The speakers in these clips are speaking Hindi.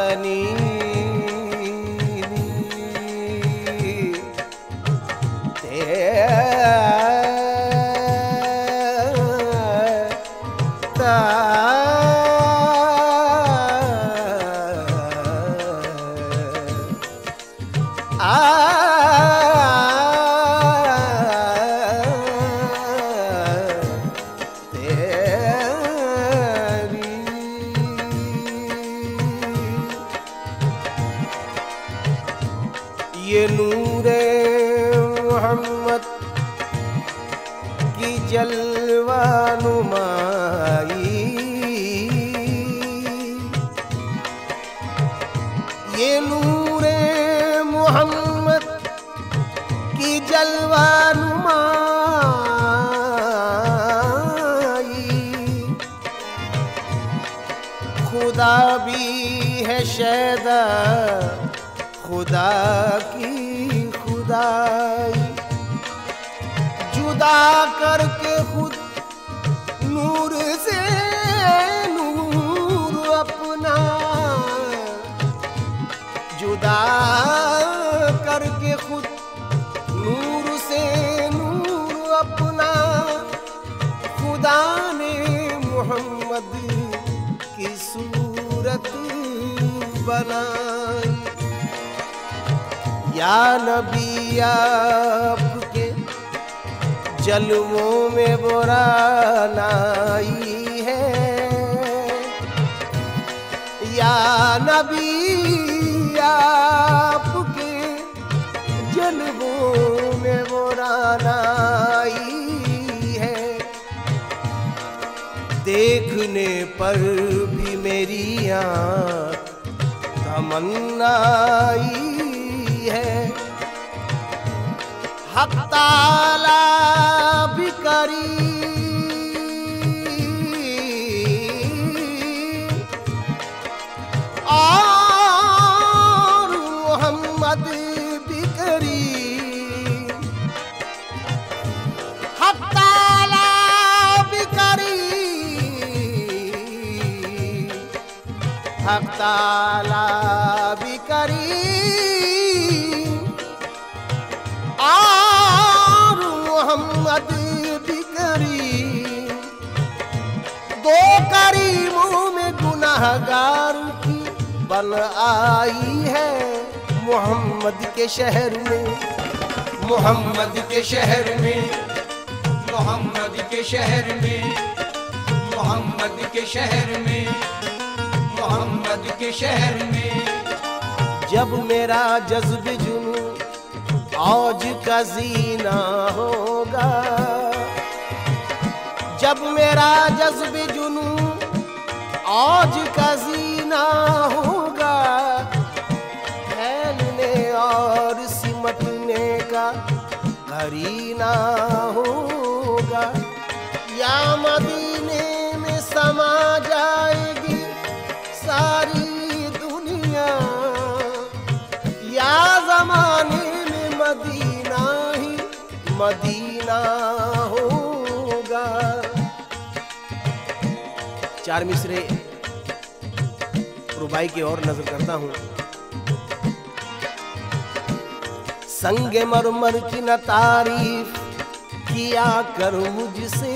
नी ये नूरे मोहम्मद की जलवा नुमाई, ये नूरे मोहम्मद की जलवा नुमाई, खुदा भी है शैदा खुदा की खुदाई, जुदा करके खुद नूर से नूर अपना, जुदा करके खुद नूर से नूर अपना, खुदा ने मोहम्मद की सूरत बनाई। या नबी आपके जलवों में बुरानाई है, या नबी आपके जलवों में बुरानाई है, देखने पर भी मेरी आँख तमन्नाई है। हक ताला भी करीम और मोहम्मद भी करीम, हक ताला भी करीम, हक ताला भी करीम और मोहम्मद भी करीम, दो करीमों में गुनाहगार की बन आई है मोहम्मद के शहर में, मोहम्मद के शहर में, मोहम्मद के शहर में, मोहम्मद के शहर में, मोहम्मद के शहर में। जब मेरा जज्ब जुनून औज का जीना होगा, जब मेरा जज्ब जुनून औज का जीना होगा, फैलने और सिमटने का करीना होगा, या मदीने में समा जाएगी सारी दुनिया, या ज़माने मदीना ही मदीना होगा। चार मिसरे रुबाई की ओर नजर करता हूं। संगे मरमर की न तारीफ किया कर मुझसे,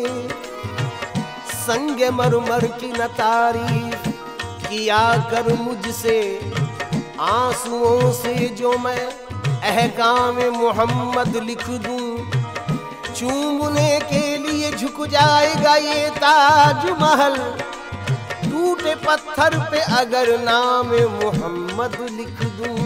संगे मरमर की न तारीफ किया कर मुझसे, आंसुओं से जो मैं अहकाम मोहम्मद लिख दूं, चूमने के लिए झुक जाएगा ये ताज महल, टूटे पत्थर पे अगर नाम मोहम्मद लिख दूं।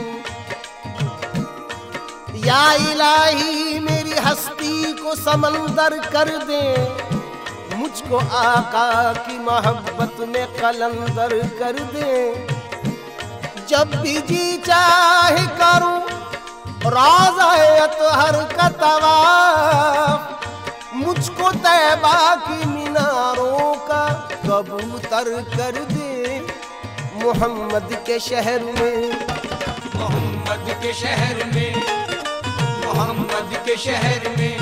या इलाही मेरी हस्ती को समंदर कर दे, मुझको आका की मोहब्बत में कलंदर कर दे, जब भी जी चाहे करूं रोज़ा अतहर का तवाफ, मुझको तैबा की मीनारों का कबूतर कर दे मोहम्मद के शहर में, मोहम्मद के शहर में, मोहम्मद के शहर में,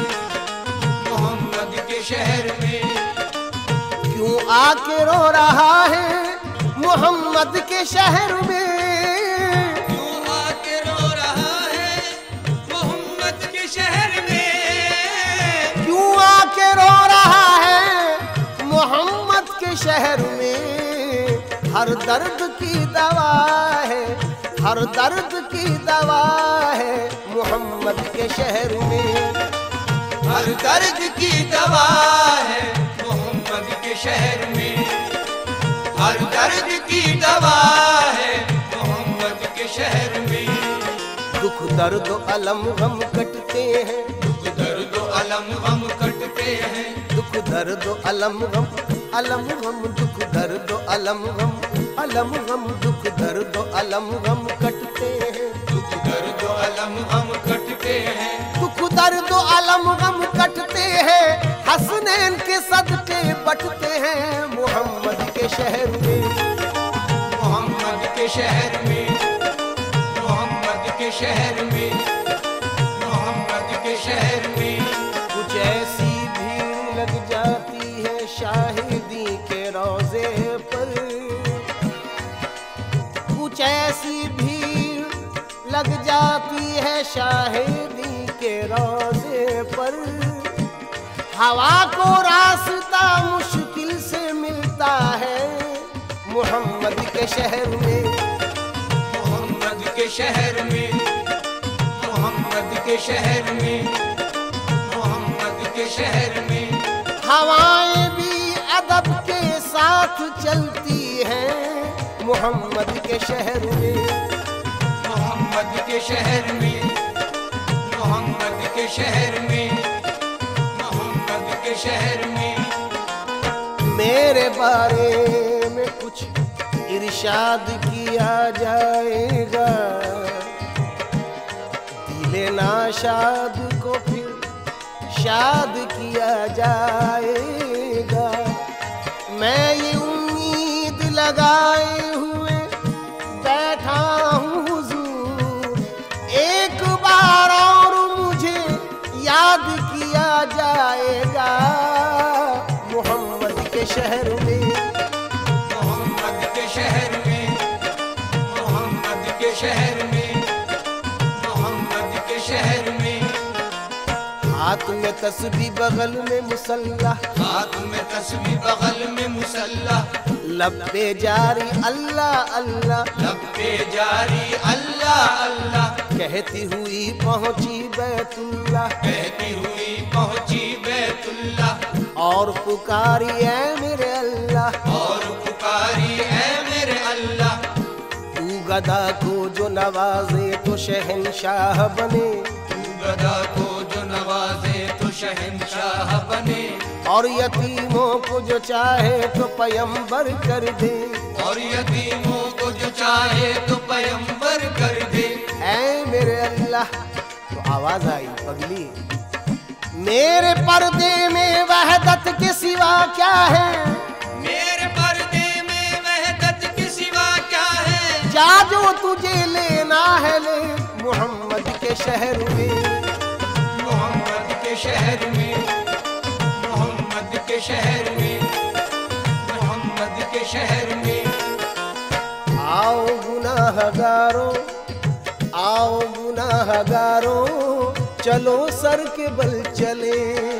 मोहम्मद के शहर में। क्यों आके रो रहा है मोहम्मद के शहर में। क्यों आके रो रहा है मोहम्मद के शहर में, क्यों आके रो रहा है मोहम्मद के शहर में। हर दर्द की दवा है, हर दर्द की दवा है मोहम्मद के शहर में। हर दर्द की दवा है मोहम्मद के शहर में, हर दर्द की दवा है मोहम्मद के शहर में। दुख दर्द अलम गम कटते हैं, दुख दर्द अलम गम कटते हैं, दुख दर्द अलम गम, अलम गम दुख दर्द अलम गम, अलम गम दुख दर्द अलम गम कटते हैं। दुख दर्द अलम गम कटते हैं, दुख दर्द अलम गम कटते हैं। हसनैन के सदके बटते हैं मोहम्मद के शहर में। मोहम्मद के शहर में, मोहम्मद के शहर में, मोहम्मद के शहर में। कुछ ऐसी भीड़ लग जाती है शाहिदी के रोजे पर, कुछ ऐसी भीड़ लग जाती है शाहिदी के रोजे पर। हवा को रास्ता मुश्किल से मिलता है मोहम्मद के शहर में। मोहम्मद के शहर में, मोहम्मद के शहर में, मोहम्मद के शहर में। हवाएं भी अदब के साथ चलती हैं मोहम्मद के शहर में। मोहम्मद के शहर में, मोहम्मद के शहर में, मोहम्मद के शहर में। मेरे बारे में कुछ इरशाद किया जाएगा, दिले नाशाद को फिर शाद किया जाएगा। मैं ये उम्मीद लगाए हुए बैठा हूँ हुजूर, एक बार और मुझे याद किया जाएगा मोहम्मद के शहर में। मोहम्मद के शहर में, मोहम्मद के शहर में, मोहम्मद के शहर में। हाथ में तस्बीह बगल में मुसल्ला, हाथ में तस्बीह बगल में मुसल्ला, लब पे जारी अल्लाह अल्लाह, लब पे जारी अल्लाह अल्लाह। कहती हुई पहुंची बैतुल्लाह, कहती हुई पहुंची बैतुल्लाह। और पुकारी ऐ मेरे अल्लाह, और पुकारी ऐ मेरे अल्लाह। तू गदा को जो नवाजे तो शहंशाह बने, तू गदा को जो नवाजे तो शहंशाह बने। और यतीमों को जो चाहे तो पयंबर कर दे, और यतीमों को जो चाहे तो पयंबर कर दे। ऐ मेरे अल्लाह। तो आवाज आई पगली, मेरे पर्दे में वहदत के सिवा क्या है, मेरे पर्दे में वहदत के सिवा क्या है। जा जो तुझे लेना है ले मोहम्मद के शहर में। मोहम्मद के शहर में, मोहम्मद के शहर में, मोहम्मद के शहर में। आओ गुनाहगारों, आओ गुनाहगारों, चलो सर के बल चले।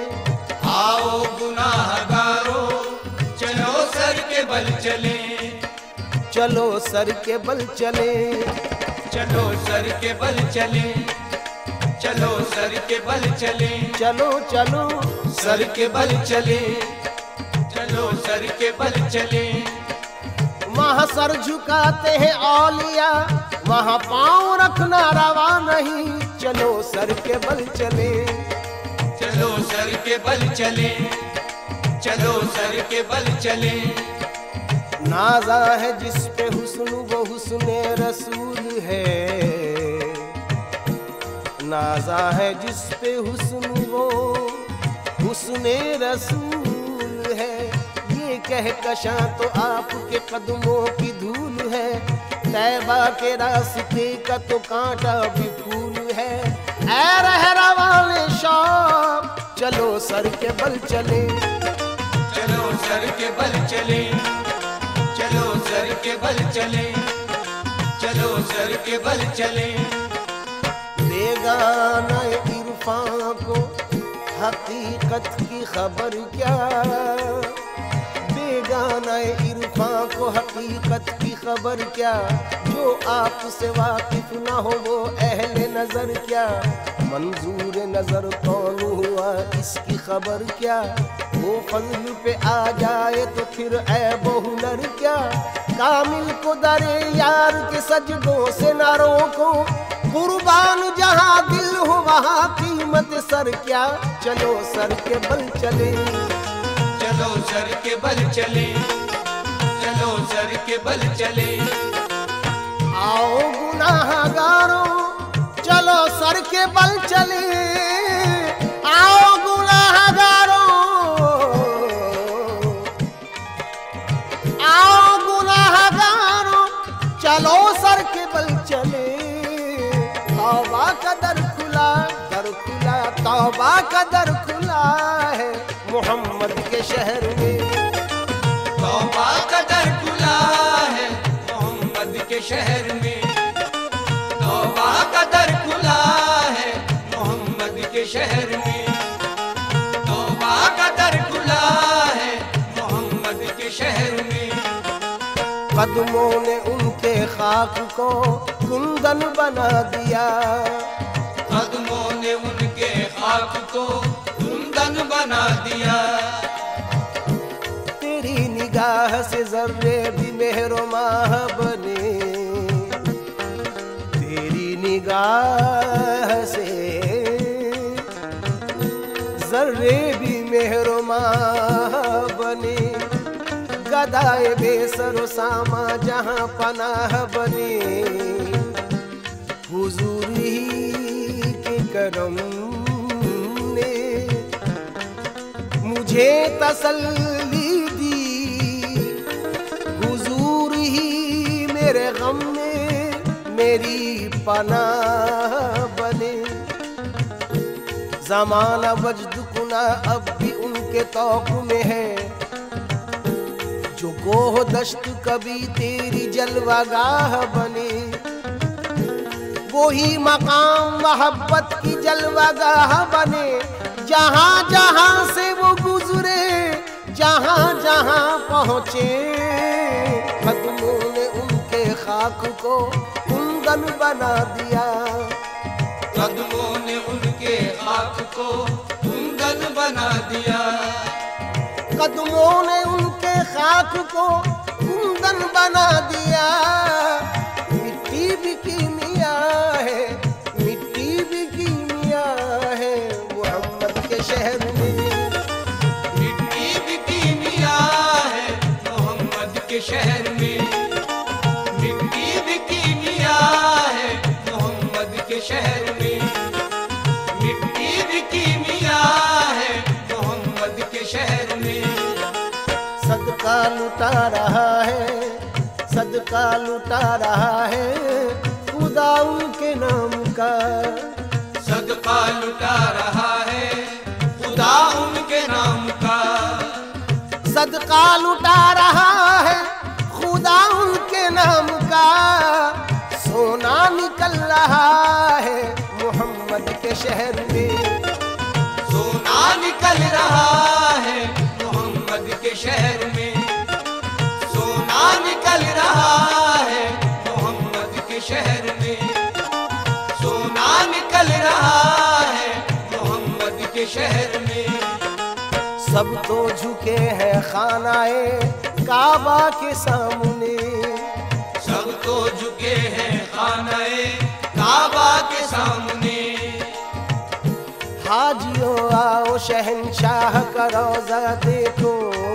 आओ गुनाहगारों, चलो सर के बल चले। चलो सर के बल चले, चलो सर के बल चले, चलो सर के बल चले। चलो चलो सर के बल चले, चलो सर के बल चले। वहाँ सर झुकाते हैं औलिया, वहाँ पाँव रखना रवा नहीं। चलो सर के बल चले, चलो सर के बल चले, चलो सर के बल चले। नाजा है जिस पे हुस्न वो हुस्ने रसूल है, नाजा है जिस पे हुस्न वो हुस्ने रसूल है। ये कहकशां तो आपके कदमों की धूल है, तैबा के रास्ते का तो कांटा भी फूल है। ऐ रहरा वाले शौक, चलो सर के बल चले, चलो सर के बल चले, चलो सर के बल चले, चलो सर के बल चले। बेगाना इरफान को हकीकत की खबर क्या, बेगाना इरफान को हकीकत की खबर क्या, जो आपसे वाकिफ ना हो वो अहले नजर क्या, मंजूर नजर कौन हुआ इसकी खबर क्या, वो फजल पे आ जाए तो फिर ऐब हुनर क्या, कामिल को दरे यार के सजदों से ना रोको, कुर्बान जहाँ दिल हो वहाँ कीमत सर क्या, चलो सर के बल चले, चलो सर के बल चले, चलो सर के बल चले। आओ गुनाहगारों चलो सर के बल चले, आओ गुनाहगारों, आओ गुनाहगारों चलो सर के बल चले। तौबा का दर खुला, दर खुला, तौबा का दर खुला है मोहम्मद के शहर में, तौबा का दर खुला है मोहम्मद के शहर में, तौबा का दर खुला है मोहम्मद के शहर में, तौबा का दर खुला है मोहम्मद के शहर में। कदमों ने उनके खाक को कुंदन बना दिया, कदमों ने उनके खाक को कुंदन बना दिया, तेरी निगाह से जर्रे भी मेहरो माह बने, तेरी निगाह से जर्रे भी मेहरो माह बने, गदाए बेसरो सामा जहाँ पनाह बने, हुजूर ही के करम ने मुझे तसल्ली दी, हुजूर ही मेरे गम में मेरी पनाह बने, ज़माना वजद कुना अब भी उनके तौक़ में है, जो गोह दश्त कभी तेरी जलवागाह बने, वही मकाम मोहब्बत की जलवागाह बने, जहाँ जहाँ से वो गुजरे जहाँ जहाँ पहुँचे, कदमों ने उनके खाक को कुंदन बना दिया, कदमों ने उनके खाक को कुंदन बना दिया, कदमों ने उनके खाक को कुंदन बना दिया। मिट्टी भी कीमिया है, मिट्टी भी कीमिया है मोहम्मद के शहर में, मिट्टी भी कीमिया है मोहम्मद के शहर में, मिट्टी भी कीमिया है मोहम्मद के शहर में, मिट्टी भी कीमिया है मोहम्मद के शहर में। सदका लुटा रहा है, सदका लुटा रहा है खुदा उनके नाम का, सदका लुटा रहा है खुदा उनके नाम का, सदका लुटा रहा है खुदा उनके नाम का, सोना निकल रहा है मोहम्मद के शहर में, सोना निकल रहा है मोहम्मद के शहर में, सोना निकल रहा है मोहम्मद के शहर में, सोना निकल रहा है मोहम्मद के शहर में। सब तो झुके हैं खानाए काबा के सामने, सब तो झुके हैं खानाए काबा के सामने, हाजियों आओ शहंशाह का रोजा देखो,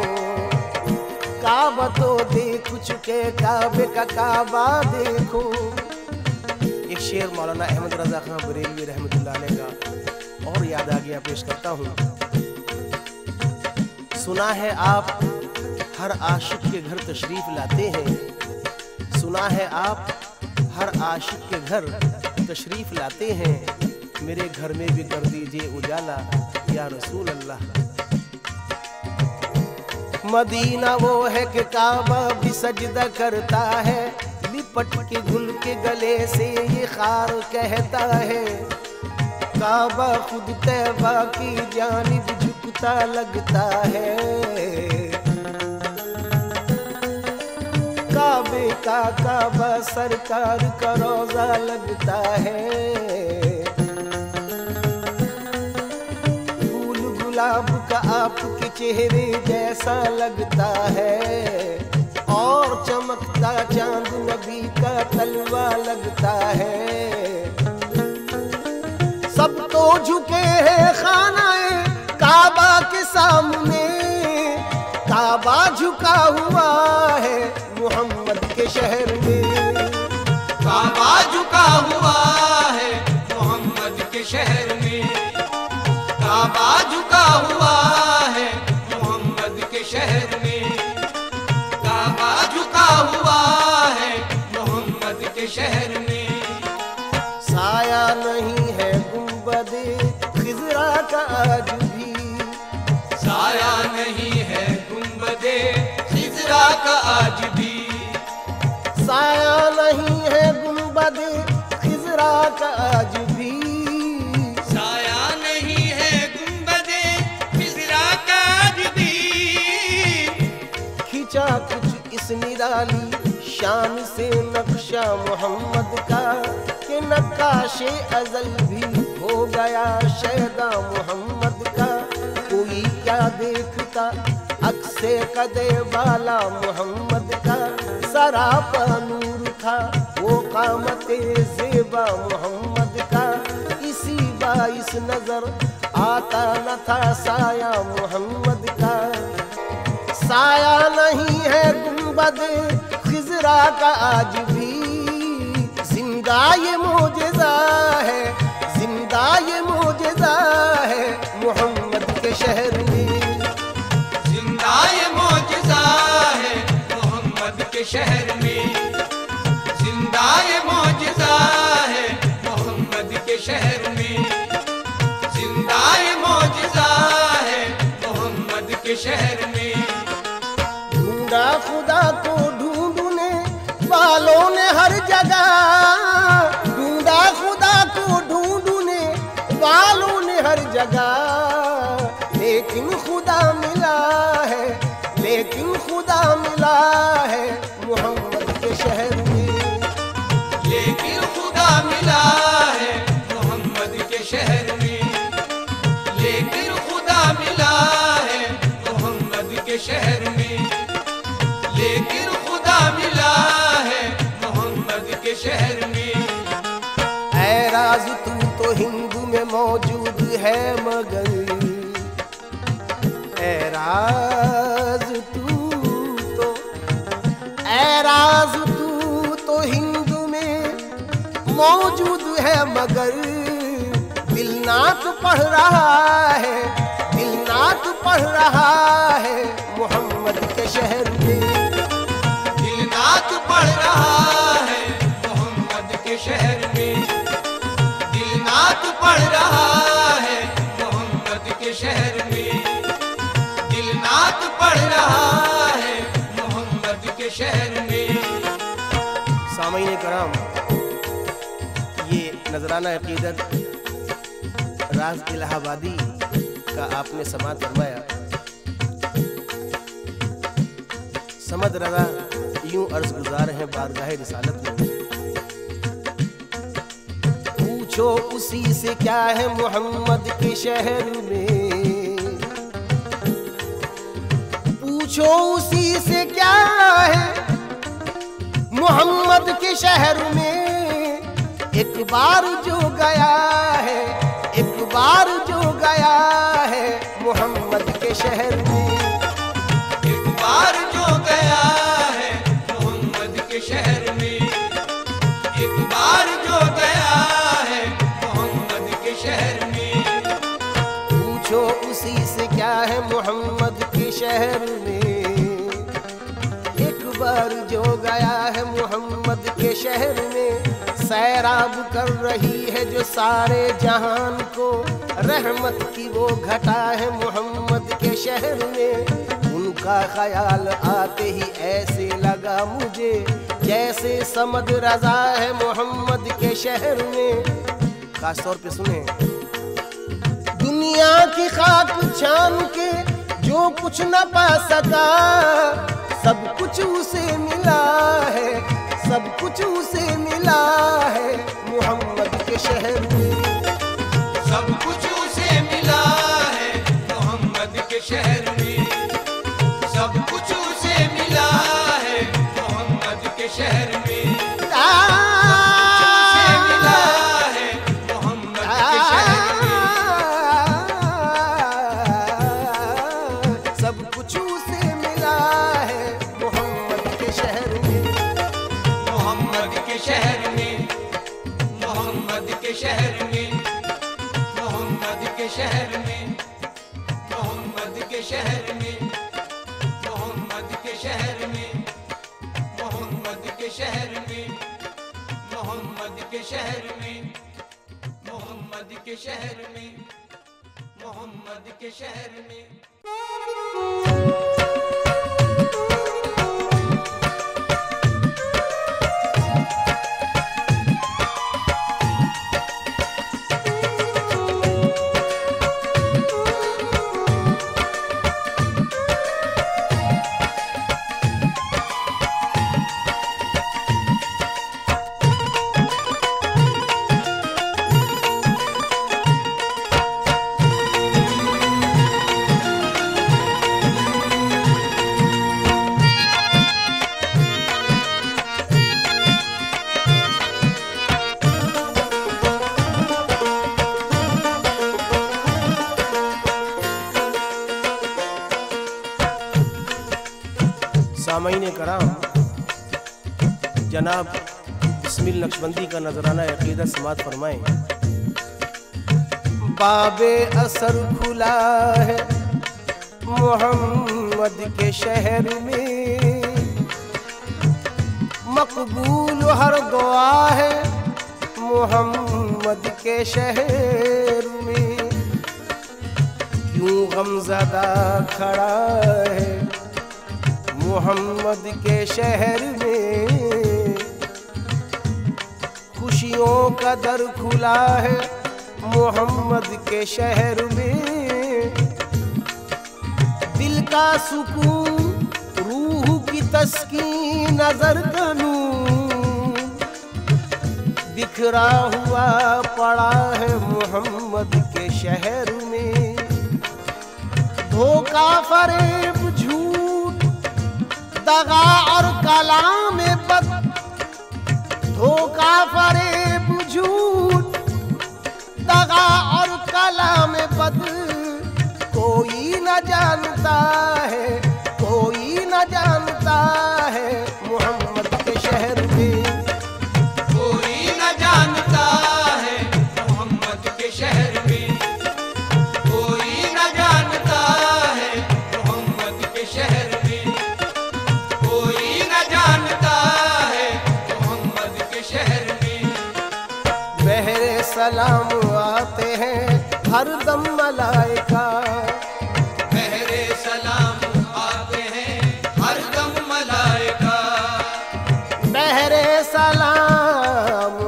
काबा तो देख चुके काबे का काबा देखो। एक शेर मौलाना अहमद रजा खां बरेलवी रहमतुल्लाह अलैह का और याद आ गया, पेश करता हूँ। सुना है आप हर आशिक के घर तशरीफ लाते हैं, सुना है आप हर आशिक के घर तशरीफ लाते हैं, मेरे घर में भी कर दीजिए उजाला या रसूल अल्लाह। मदीना वो है कि काबा भी सजदा करता है, लिपट के गुल के गले से ये खार कहता है। काबा खुद तैबा की जानिब झुकता लगता है, काबे का काबा सरकार का रोजा लगता है। फूल गुलाब का आपके चेहरे जैसा लगता है, और चमकता चांद नबी का तलवा लगता है। सब तो झुके हैं खानाए काबा के सामने, काबा झुका हुआ है मोहम्मद के शहर में। काबा झुका हुआ है मोहम्मद के शहर में, काबा झुका हुआ है मोहम्मद के शहर में, काबा झुका हुआ है मोहम्मद के शहर में। साया नहीं है गुंबदे खिजरा का आज भी, साया नहीं है गुंबदे खिजरा का आज भी, साया नहीं है गुंबदे खिजरा का आज भी, साया नहीं है गुंबदे खिजरा का आज भी। खिंचा कुछ इस निराली शान से नक्शा मोहम्मद का, के नक्काशे अजल भी हो गया शहदा मोहम्मद का। कोई क्या देखता अक्से कदे वाला मोहम्मद का, सरापा नूर था वो कामते ज़ेबा मोहम्मद का। इसी बाइस नजर आता न था साया मोहम्मद का। साया नहीं है गुंबद खिजरा का आज भी, जिंदा ये मोजज़ा है, जिंदा ये मोजज़ा है मोहम्मद के शहर में। जिंदा ये मोजज़ा है मोहम्मद के शहर में, जिंदा ये मोजज़ा है मोहम्मद के शहर में, जिंदा ये मोजज़ा है मोहम्मद के शहर में। ढूंढा खुदा को ढूंढने वालों ने हर जगह, ढूंढा खुदा को ढूंढने वालों ने हर जगह, लेकिन खुदा मिला है, लेकिन खुदा मिला है मोहम्मद के शहर में। लेकिन खुदा मिला है मोहम्मद के शहर में, लेकिन खुदा मिला है मोहम्मद के शहर में, लेकिन खुदा मिला है मोहम्मद के शहर में। ऐ राज तू तो हिंदू में मौजूद है मगर, ऐ राज तू तो, ऐ राज तू तो हिंदू में मौजूद है मगर, दिल नात पढ़ रहा है, दिल नात पढ़ रहा है मोहम्मद के शहर में। दिल नात पढ़ रहा है मोहम्मद के शहर में, दिल नात पढ़ रहा है मोहम्मद के शहर में, दिल नात पढ़ रहा है मोहम्मद के शहर में। सामईन कराम, ये नजराना अकीदत राज इलाहाबादी का आपने समाअत फरमाया। समद रजा यूं अर्ज गुजार हैं बारगाह रिसालत में, पूछो उसी से क्या है मोहम्मद के शहर में, पूछो उसी से क्या है मोहम्मद के शहर में। एक बार जो गया है, एक बार जो गया है मोहम्मद के शहर में, एक बार जो गया है मोहम्मद के शहर में, एक बार जो गया है मोहम्मद के शहर में। पूछो उसी से क्या है मोहम्मद के शहर में। एक बार जो गया है मोहम्मद के शहर में, सैराब कर रही है जो सारे जहान को, रहमत की वो घटा है मोहम्मद के शहर में। उन का ख्याल आते ही ऐसे लगा मुझे जैसे समद रजा है मोहम्मद के शहर में। खास तौर पे सुने, दुनिया की खाक छान के जो कुछ न पा सका, सब कुछ उसे मिला है, सब कुछ उसे मिला है मोहम्मद के शहर में। सब कुछ उसे मिला है मोहम्मद के शहर में। सब कुछ उसे मिला है मोहम्मद के शहर में। सब कुछ उसे मिला है मोहम्मद के शहर में। मोहम्मद के शहर में, मोहम्मद के शहर में, मोहम्मद के शहर में, मोहम्मद के शहर में, मोहम्मद के शहर में, मोहम्मद के शहर में, मोहम्मद के शहर में, मोहम्मद के शहर में, मोहम्मद के शहर में। सामईन कराम, जनाब बिस्मिल नक्शबंदी का नजराना अकीदत समात फरमाएं। बाबे असर खुला है मोहम्मद के शहर में, मकबूल हर दुआ है मोहम्मद के शहर में। क्यों गमज़दा खड़ा है मोहम्मद के शहर में, खुशियों का दर खुला है मोहम्मद के शहर में। दिल का सुकून, रूह की तस्कीन, नजर का नूर बिखरा हुआ पड़ा है मोहम्मद के शहर में। धोखा, फरेब, झूठ, दगा और कलाम बद, धोखा, फरेब, झूठ, दगा और कलाम बद कोई न जानता है, कोई न जानता है मोहम्मद के शहर में। कोई न जानता है मोहम्मद के शहर में। कोई न जानता है मोहम्मद के शहर में। कोई न जानता है मोहम्मद के शहर में। बहरे सलाम आते हैं हर दम मलाइका, बहरे सलाम आते हैं हर दम मलाइका। बहरे सलाम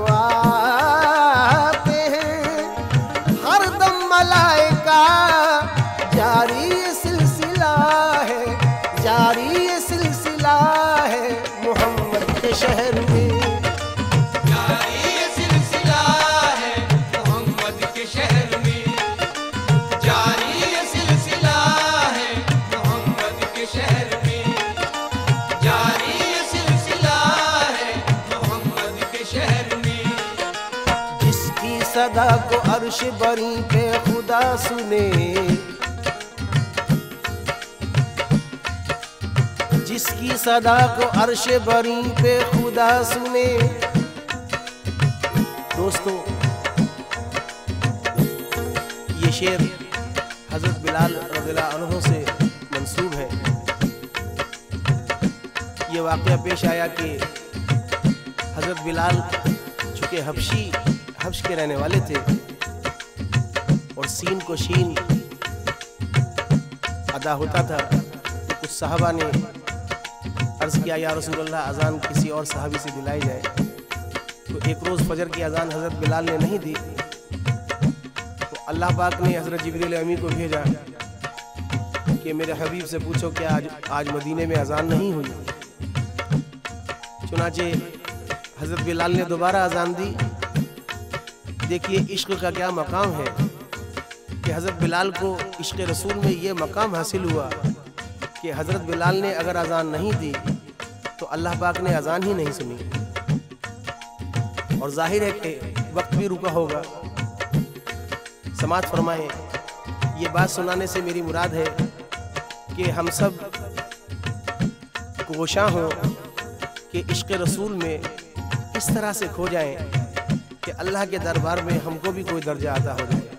आते हैं हर दम मलाइका। जारी ये सिलसिला है, जारी ये सिलसिला है मोहम्मद के शहर में। जारी ये सिलसिला है मोहम्मद के शहर में। जारी ये सिलसिला है मोहम्मद के शहर में। जारी ये सिलसिला है मोहम्मद के शहर में। जिसकी सदा को अर्श बरी पे खुदा सुने, जिसकी सदा को अर्श बरी पे खुदा सुने। दोस्तों, ये शेर हजरत बिलाल रज़ियल्लाहु अन्हु से मंसूब है। ये वाक़या पेश आया कि हजरत बिलाल चूँकि हब्श के रहने वाले थे और सीन को शीन अदा होता था, तो उस साहबा ने अर्ज़ किया, या रसूलल्लाह अज़ान किसी और सहाबी से दिलाई जाए। तो एक रोज़ फजर की अज़ान हज़रत बिलाल ने नहीं दी, तो अल्लाह पाक ने हज़रत जिब्रील अमी को भेजा कि मेरे हबीब से पूछो कि आज मदीने में अज़ान नहीं हुई। चुनाचे हज़रत बिलाल ने दोबारा अज़ान दी। देखिए इश्क का क्या मकाम है कि हज़रत बिलाल को इश्क रसूल में ये मकाम हासिल हुआ कि हज़रत बिलाल ने अगर अज़ान नहीं दी तो अल्लाह पाक ने अज़ान ही नहीं सुनी। और जाहिर है कि वक्त भी रुका होगा। समात फरमाएं, ये बात सुनाने से मेरी मुराद है कि हम सब कोशा हों कि इश्क रसूल में इस तरह से खो जाएं कि अल्लाह के दरबार में हमको भी कोई दर्जा अता हो जाए।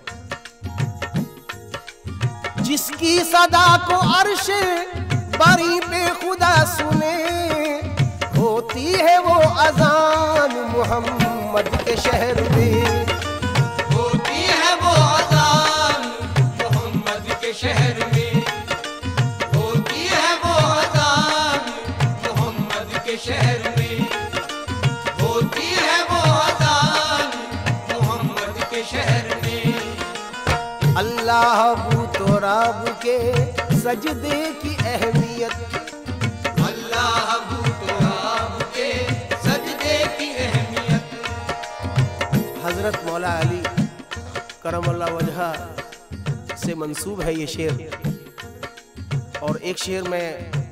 जिसकी सदा को अर्शे बारी पे खुदा सुने, होती है वो अज़ान मोहम्मद के शहर में, होती है वो अज़ान मोहम्मद के शहर में, होती है वो अज़ान मोहम्मद के शहर में, होती है वो अज़ान मोहम्मद के शहर में। अल्लाह बू तो रब के सजदे की अहमियत, अल्लाह बू तो रब के सजदे की अहमियत। हज़रत मौला अली करमल्लाह वजहा से मंसूब है ये शेर। और एक शेर मैं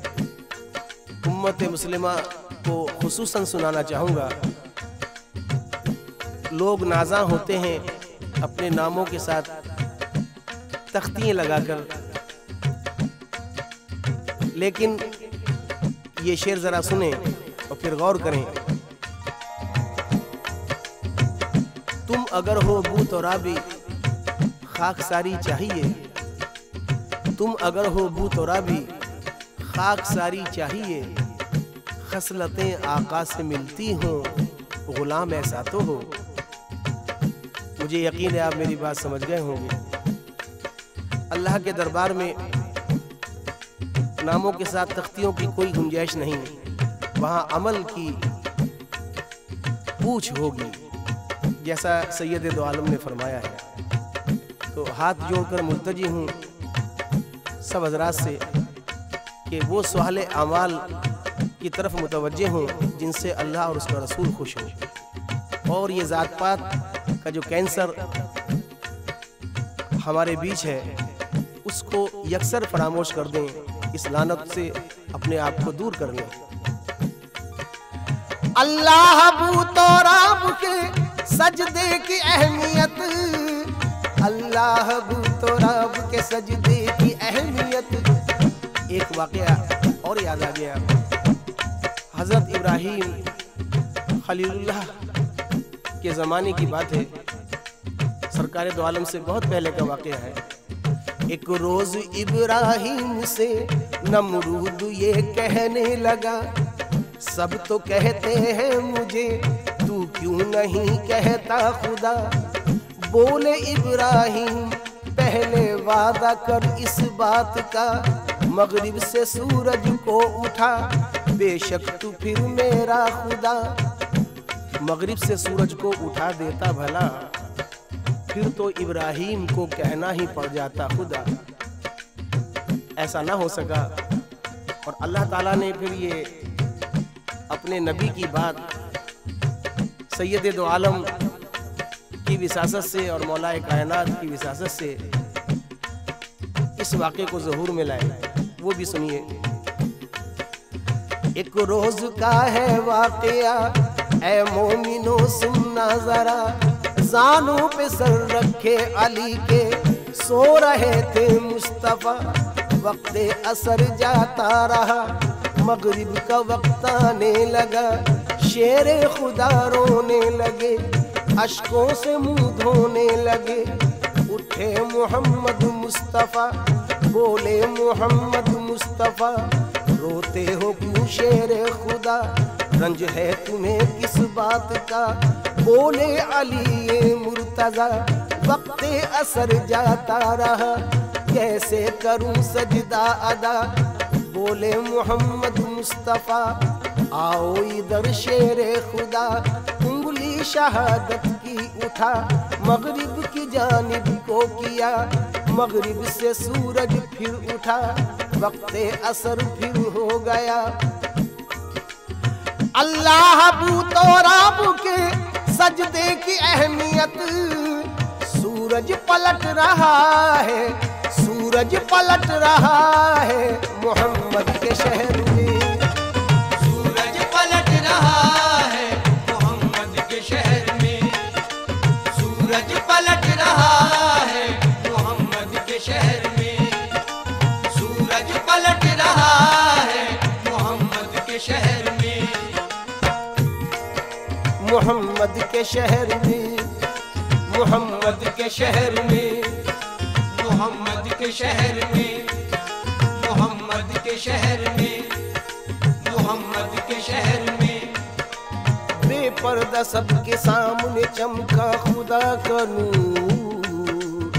उम्मत मुस्लिमा को खुसूसन सुनाना चाहूँगा। लोग नाज़ा होते हैं अपने नामों के साथ तख्तियाँ लगाकर, लेकिन ये शेर ज़रा सुने और फिर गौर करें। तुम अगर हो बू तो राबी खाक सारी चाहिए, तुम अगर हो बू तो राबी खाक सारी चाहिए, खसलतें आका से मिलती हों गुलाम ऐसा तो हो। मुझे यकीन है आप मेरी बात समझ गए होंगे। अल्लाह के दरबार में नामों के साथ तख्तियों की कोई गुंजाइश नहीं, वहाँ अमल की पूछ होगी, जैसा सैयद दो आलम ने फरमाया है। तो हाथ जोड़कर मुल्तजी हूँ सब हजरात से कि वो सवाल अमाल की तरफ मुतवज्जे हों जिनसे अल्लाह और उसका रसूल खुश हो। और ये ज़ात पात का जो कैंसर हमारे बीच है उसको यकसर फरामोश कर दें, इस लानत से अपने आप को दूर कर लें। अल्लाह बू तो रब के सजदे की अहमियत, अल्लाह बू तो रब के सजदे की अहमियत। एक वाक़या और याद आ गया। हज़रत इब्राहीम खलीलुल्लाह के ज़माने की बात है, सरकार दो आलम से बहुत पहले का वाक़या है। एक रोज़ इब्राहीम से नमरूद ये कहने लगा, सब तो कहते हैं मुझे, तू क्यों नहीं कहता खुदा। बोले इब्राहीम पहले वादा कर इस बात का, मगरिब से सूरज को उठा बेशक तू फिर मेरा खुदा। मगरिब से सूरज को उठा देता भला, फिर तो इब्राहीम को कहना ही पड़ जाता खुदा। ऐसा ना हो सका और अल्लाह ताला ने फिर ये अपने नबी की बात सैयद दो आलम की विसासत से और मौलाए कायनात की विसासत से इस वाक़े को ज़हूर में लाए। वो भी सुनिए। एक रोज़ का है वाक़या ऐ मोमिनो सुनना ज़रा, ज़ानों पे सर रखे अली के सो रहे थे मुस्तफ़ा। वक्त असर जाता रहा, मगरिब का वक्त आने लगा, शेर खुदा रोने लगे, अश्कों से मुंह धोने लगे। उठे मोहम्मद मुस्तफ़ा, बोले मोहम्मद मुस्तफ़ा, रोते हो क्यों शेर खुदा, रंज है तुम्हें किस बात का। बोले अली ये मुर्तज़ा, वक्त असर जाता रहा, कैसे करूं सजदा अदा। बोले मोहम्मद मुस्तफ़ा आओ इधर शेरे खुदा, उंगली शहादत की उठा मगरिब की जानिब को किया, मगरिब से सूरज फिर उठा वक्ते असर फिर हो गया। अल्लाह बूत और रब के सजदे की अहमियत, सूरज पलट रहा है, सूरज पलट रहा है मोहम्मद के शहर में, सूरज पलट रहा है मोहम्मद के शहर में, सूरज पलट रहा है मोहम्मद के शहर में, सूरज पलट रहा है मोहम्मद के शहर में, मोहम्मद के शहर में, मोहम्मद के शहर में, मोहम्मद के शहर में, मोहम्मद के शहर में, मोहम्मद के शहर में, बेपर्दा सबके सामने चमका खुदा का नूर,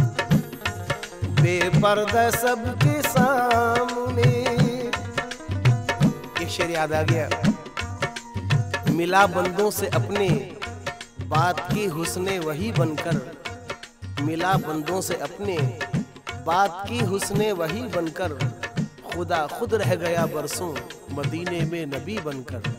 बेपर्दा सबके सामने। एक शेर याद आ गया, मिला बंदों से अपने बात की हुस्ने वही बनकर, मिला बंदों से अपने बात की हुस्ने वही बनकर, खुदा खुद रह गया बरसों मदीने में नबी बनकर।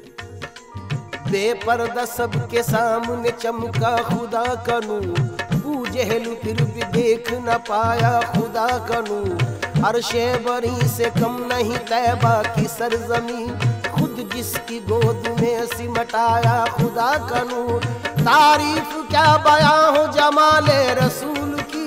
बेपर्दा सबके सामने चमका खुदा का नूर, बूझेलू फिर भी देख न पाया खुदा का नूर। अर्शे बरी से कम नहीं तैबा की सरजमी, खुद जिसकी गोद में सिमटाया खुदा का नूर। तारीफ क्या बयां हो जमाले रसूल की,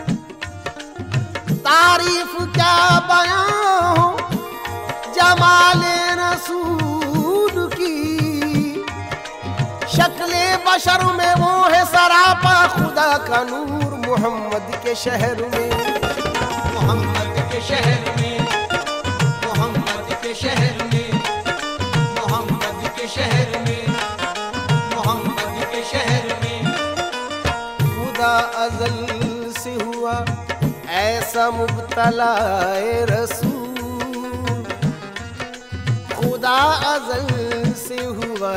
तारीफ क्या बयां हो जमाले रसूल की। शक्ले बशर में वो है सरापा खुदा का नूर मोहम्मद के शहर में, मोहम्मद के शहर में, मोहम्मद के शहर में, मोहम्मद के शहर में, मोहम्मद के शहर में। खुदा अज़ल से हुआ ऐसा मुब्तला ए रसूल, खुदा अज़ल से हुआ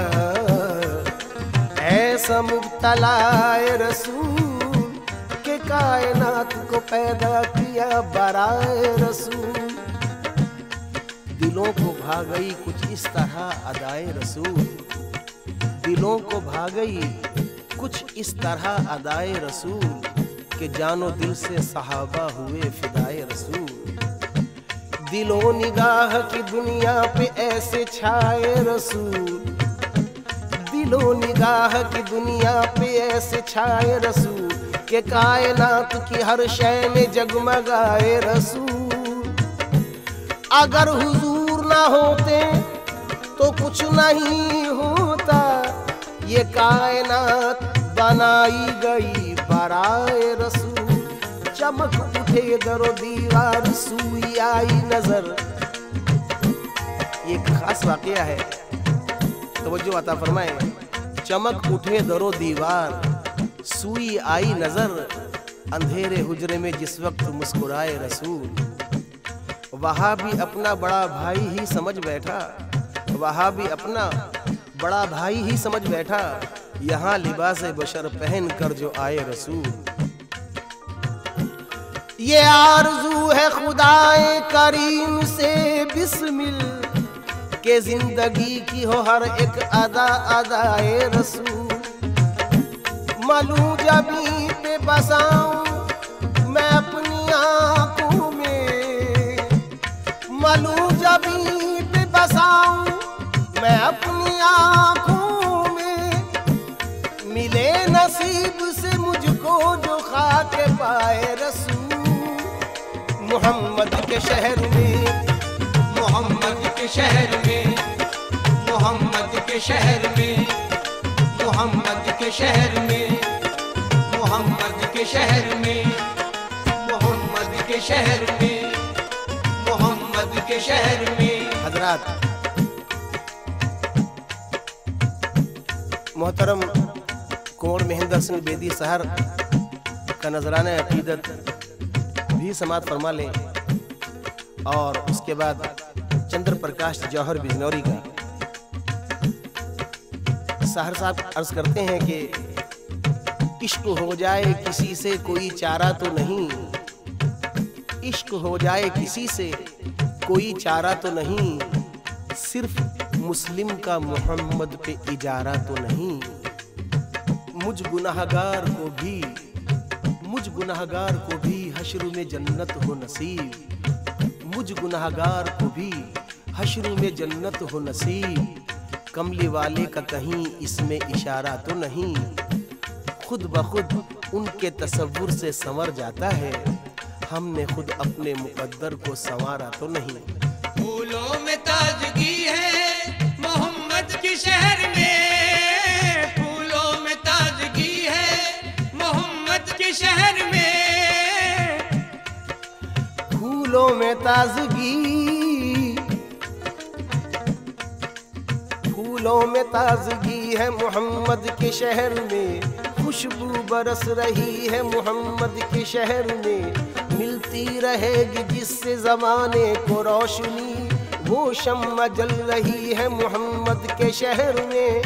ऐसा मुब्तला ए रसूल, के कायनात को पैदा किया बराए रसूल। दिलों को भा गई कुछ इस तरह अदाए रसूल, दिलों को भा गई कुछ इस तरह अदाए रसूल, के जानो दिल से सहाबा हुए फिदाए रसूल। दिलो निगाह की दुनिया पे ऐसे छाए रसूल, दिलो निगाह की दुनिया पे ऐसे छाए रसूल, के कायनात की हर शय में जगमगाए रसूल। अगर हुजूर ना होते तो कुछ नहीं होता, ये कायनात बनाई गई बराए रसूल। चमक उठे दरो दीवार सुई आई नजर, ये एक खास वाकया है, तवज्जो अता फरमाए। चमक उठे दरो दीवार सुई आई नजर, अंधेरे हुजरे में जिस वक्त मुस्कुराए रसूल। वहाँ भी अपना बड़ा भाई ही समझ बैठा, वहाँ भी अपना बड़ा भाई ही समझ बैठा, यहाँ लिबास बशर पहन कर जो आए रसूल। ये आरज़ू है खुदाए करीम से बिस्मिल, के जिंदगी की हो हर एक अदा अदाए रसूल। मलू जबी पे बसाऊं मैं अपनी आंखों में, मलू जबी पे बसाऊं मैं अपनी आंखों में, मिले नसीब से मुझको जो खाके पाए रसूल। मोहम्मद के शहर में, मोहम्मद के शहर में, मोहम्मद के शहर में, मोहम्मद के शहर में, मोहम्मद के शहर में, मोहम्मद के शहर में, मोहम्मद के शहर में। हजरात, मोहतरम कुंवर महेंद्र सिंह बेदी सहर का नजराना अकीदत भी समात फरमा लें, और उसके बाद कास्ट जौहर बिजनौरी का। साहर साहब अर्ज करते हैं कि इश्क हो जाए किसी से कोई चारा तो नहीं, इश्क हो जाए किसी से कोई चारा तो नहीं, सिर्फ मुस्लिम का मोहम्मद पे इजारा तो नहीं। मुझ गुनाहगार को भी हश्र में जन्नत हो नसीब, मुझ गुनाहगार को भी हश्र में जन्नत हो नसीब। कमली वाले का कहीं इसमें इशारा तो नहीं, खुद ब खुद उनके तसव्वुर से संवर जाता है, हमने खुद अपने मुकद्दर को संवारा तो नहीं। फूलों में ताजगी है मोहम्मद के शहर में, फूलों में ताजगी है मोहम्मद के शहर में, फूलों में ताजगी, फूलों में ताजगी है मोहम्मद के शहर में, खुशबू बरस रही है मोहम्मद के शहर में। मिलती रहेगी जिससे ज़माने को रोशनी, वो शम्मा जल रही है मोहम्मद के शहर में।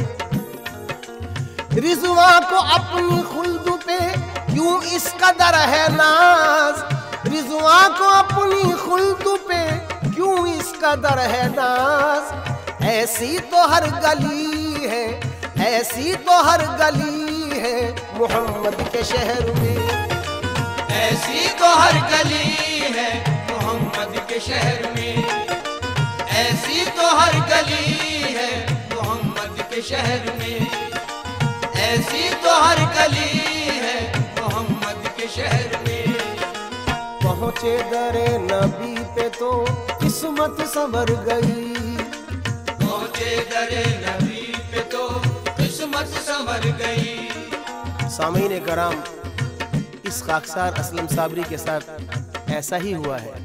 रिज़वा को अपनी खुल्द पे क्यों इस कदर है नाज, रिज़वा को अपनी खुल्द पे क्यों इस कदर है नाज। ऐसी तो हर गली है, ऐसी तो हर गली है मोहम्मद के शहर में, ऐसी तो हर गली है मोहम्मद के शहर में, ऐसी तो हर गली है मोहम्मद के शहर में, ऐसी तो हर गली है मोहम्मद के शहर में। पहुँचे दरे नबी पे तो किस्मत संवर गई, पहुँचे दरे नबी पे तो किस्मत संवर गई। सामीन कराम, इस खाकसार असलम साबरी के साथ ऐसा ही हुआ है।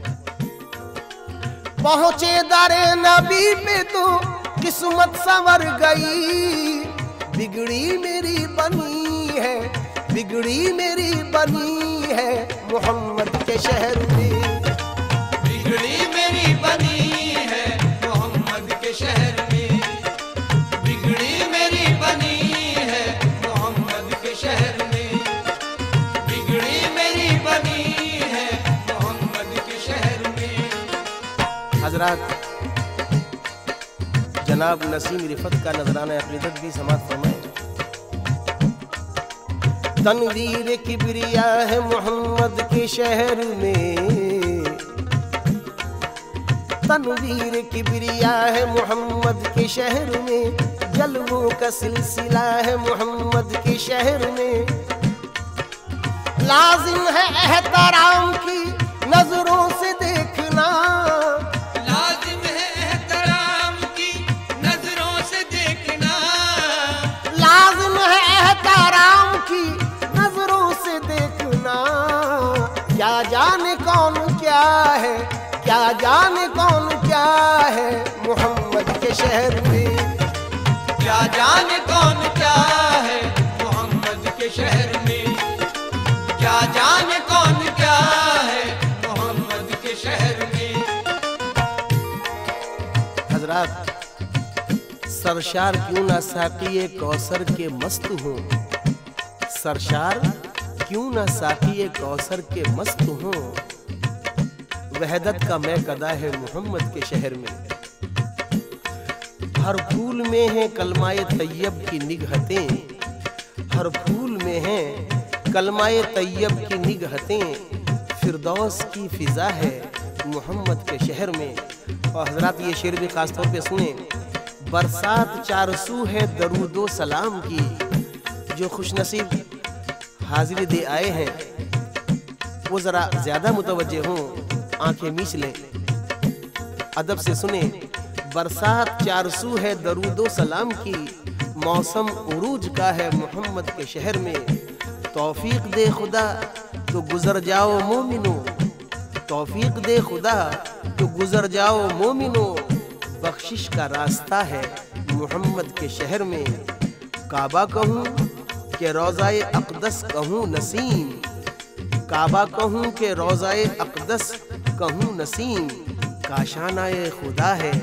पहुँचे दरे नबी पे तो किस्मत संवर गई, बिगड़ी मेरी बनी है, बिगड़ी मेरी बनी है मोहम्मद के शहर में, बिगड़ी मेरी बनी है मोहम्मद के शहर में, बिगड़ी मेरी बनी है मोहम्मद के शहर में, बिगड़ी मेरी बनी है मोहम्मद के शहर में। हजरात, जनाब नसीम रिफत का नजराना अक़ीदत भी समाअत फरमाएं। तनवीर किबरिया है मोहम्मद के शहर में, तनवीर किबरिया है मोहम्मद के शहर में, जलवों का सिलसिला है मोहम्मद के शहर में। लाजिम है एहतराम की नजरों से देखना, लाजिम है एहतराम की नजरों से देखना, लाजिम है एहतराम की नजरों से देखना। क्या जाने कौन क्या है, क्या जाने कौन क्या है मोहम्मद के शहर में, क्या जाने कौन क्या है मोहम्मद के शहर में, क्या जाने कौन क्या है मोहम्मद के शहर में। हजरात, सरशार क्यों ना साक़िए कौसर के मस्त हो, सरशार क्यों ना साक़िए कौसर के मस्त हो। वहदत का मैं कदा है मोहम्मद के शहर में, हर फूल में है कलमाए तैयब की निगहतें, हर फूल में है कलमाए तैयब की निगहतें, फिरदौस की फिजा है मोहम्मद के शहर में। और हजरात, ये शेर भी खास तौर पे सुने। बरसात चारसू है दरूदो सलाम की, जो खुशनसीब हाजिरी दे आए हैं वो जरा ज्यादा मुतवज्जे हों, आंखें मीच लें, अदब से सुने। बरसात चारसू है दरूदो सलाम की, मौसम उरूज का है मोहम्मद के शहर में। तौफीक दे खुदा तो गुजर जाओ मोमिनो, तौफीक दे खुदा तो गुजर जाओ मोमिनो। बख्शिश का रास्ता है मोहम्मद के शहर में। काबा कहूँ के रोज़ाए अक़दस कहूँ नसीम, काबा कहूँ के रोज़ाए अक़दस कहूँ नसीम। काशानाए खुदा है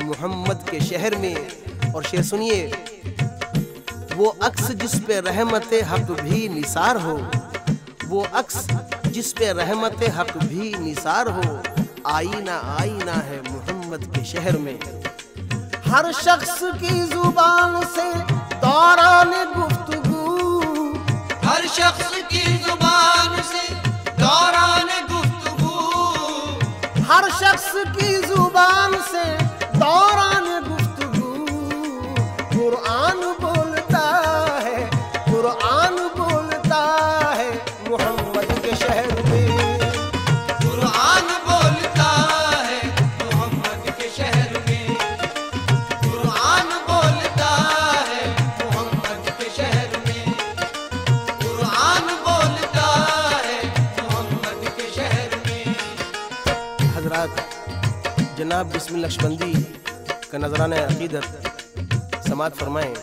मोहम्मद के शहर में। और शेर सुनिए, वो अक्स जिस पे रहमत हक भी निसार हो, वो अक्स जिस पे रहमत हक भी निसार हो, आईना आईना है मोहम्मद के शहर में। हर शख्स की जुबान से दौरान गुफ्तगू, हर शख्स की जुबान से दौरान गुफ्तगू, हर शख्स की जुबान से दौरान गुफ्तगू, कुरान बोलता है, कुरान बोलता है मोहम्मद के शहर में। कुरान बोलता है मोहम्मद के शहर में, कुरान बोलता है मोहम्मद के शहर में, कुरान बोलता है मोहम्मद के शहर में। हजरात, जनाब बिस्मिल नक्शबंदी का नजराना अकीदत समात फरमाएं।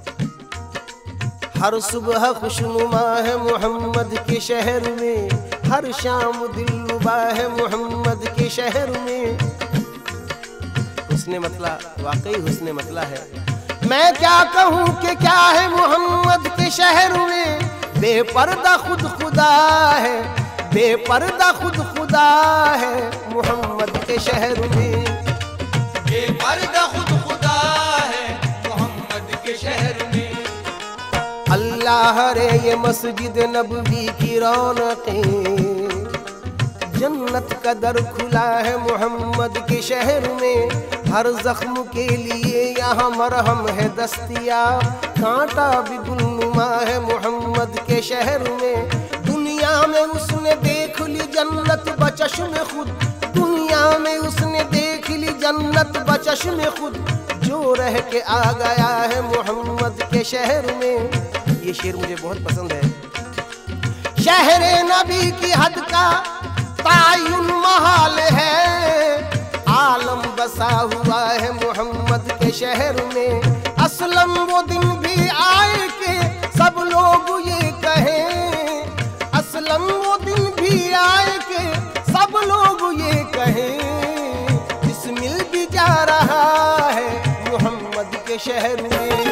हर सुबह खुशनुमा है मोहम्मद के शहर में, हर शाम दिलरुबा है मोहम्मद के शहर में। हुस्ने मतला, वाकई हुस्ने मतला है। मैं क्या कहूँ कि क्या है मोहम्मद के शहर में। बेपर्दा खुद खुदा है, बेपर्दा खुद खुदा है मोहम्मद के शहर में। बेपर्दा खुद खुदा है मोहम्मद के शहर में। अल्लाह रे ये मस्जिद नबवी की रौनकें, जन्नत का दर खुला है मोहम्मद के शहर में। हर जख्म के लिए यहाँ मरहम है दस्तियाब, कांटा भी गुलनुमा है मोहम्मद के शहर में। दुनिया में उसने देख ली जन्नत बचश्म खुद, दुनिया में उसने देख ली जन्नत बचश्म खुद, जो रह के आ गया है मोहम्मद के शहर में। ये शेर मुझे बहुत पसंद है। शहर नबी की हद का तायुन महाल है, आलम बसा हुआ है मोहम्मद के शहर में। असलम वो दिन भी आए के सब लोग ये कहें, असलम वो दिन भी आए के सब लोग ये कहें, बिस्मिल भी जा रहा है मोहम्मद के शहर में।